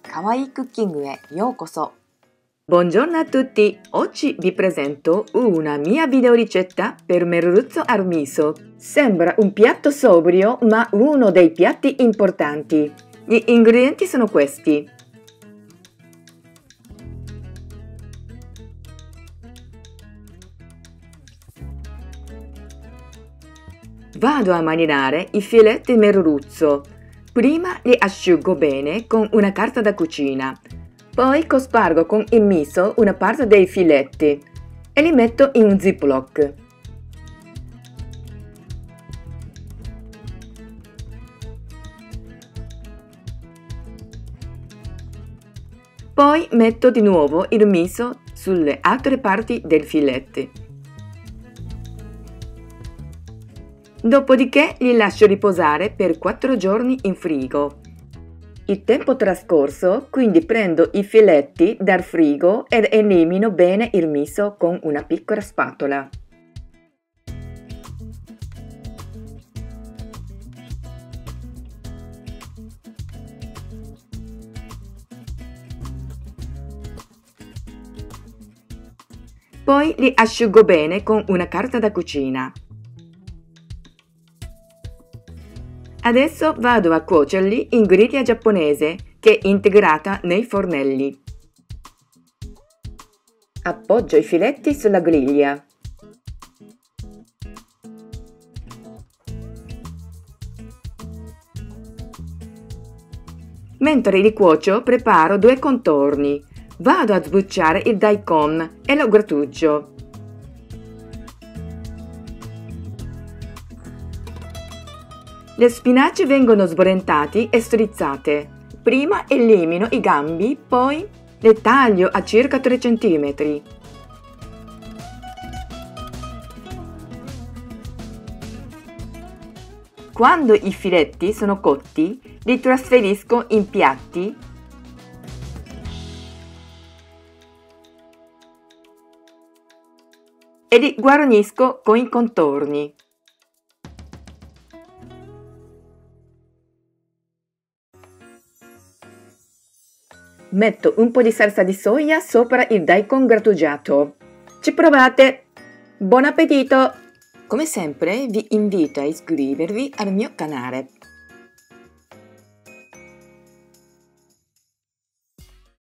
Kawaii Cookingへようこそ。 Buongiorno a tutti! Oggi vi presento una mia videoricetta per merluzzo al miso. Sembra un piatto sobrio, ma uno dei piatti importanti. Gli ingredienti sono questi. Vado a marinare i filetti di merluzzo. Prima li asciugo bene con una carta da cucina. Poi cospargo con il miso una parte dei filetti e li metto in un ziploc. Poi metto di nuovo il miso sulle altre parti dei filetti. Dopodiché li lascio riposare per 4 giorni in frigo. Il tempo trascorso, quindi prendo i filetti dal frigo ed elimino bene il miso con una piccola spatola. Poi li asciugo bene con una carta da cucina. Adesso vado a cuocerli in griglia giapponese che è integrata nei fornelli. Appoggio i filetti sulla griglia. Mentre li cuocio preparo 2 contorni. Vado a sbucciare il daikon e lo grattugio. Le spinaci vengono sbollentati e strizzate. Prima elimino i gambi, poi le taglio a circa 3 cm. Quando i filetti sono cotti, li trasferisco in piatti e li guarnisco con i contorni. Metto un po' di salsa di soia sopra il daikon grattugiato. Ci provate! Buon appetito! Come sempre vi invito a iscrivervi al mio canale.